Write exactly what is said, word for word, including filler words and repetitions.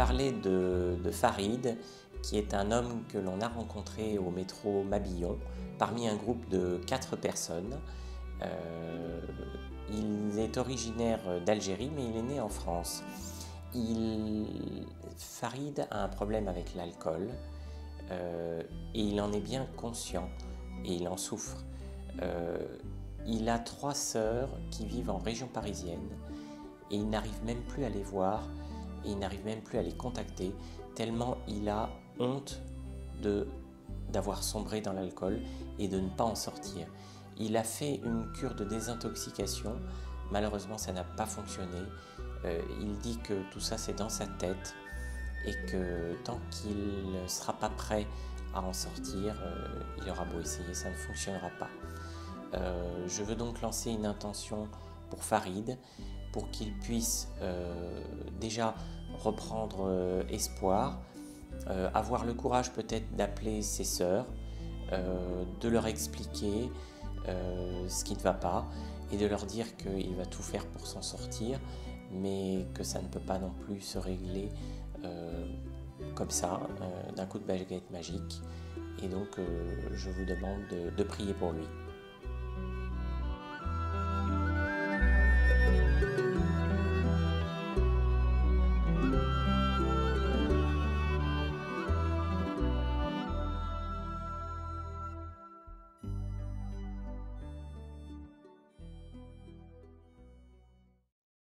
parler de, de Farid, qui est un homme que l'on a rencontré au métro Mabillon, parmi un groupe de quatre personnes. Euh, il est originaire d'Algérie, mais il est né en France. Il, Farid a un problème avec l'alcool euh, et il en est bien conscient et il en souffre. Euh, il a trois sœurs qui vivent en région parisienne et il n'arrive même plus à les voir et il n'arrive même plus à les contacter tellement il a honte de, d'avoir sombré dans l'alcool et de ne pas en sortir. Il a fait une cure de désintoxication, malheureusement ça n'a pas fonctionné. Euh, il dit que tout ça c'est dans sa tête et que tant qu'il ne sera pas prêt à en sortir, euh, il aura beau essayer, ça ne fonctionnera pas. Euh, je veux donc lancer une intention pour Farid, pour qu'il puisse euh, déjà reprendre euh, espoir, euh, avoir le courage peut-être d'appeler ses sœurs, euh, de leur expliquer euh, ce qui ne va pas et de leur dire qu'il va tout faire pour s'en sortir, mais que ça ne peut pas non plus se régler euh, comme ça, euh, d'un coup de baguette magique. Et donc euh, je vous demande de, de prier pour lui.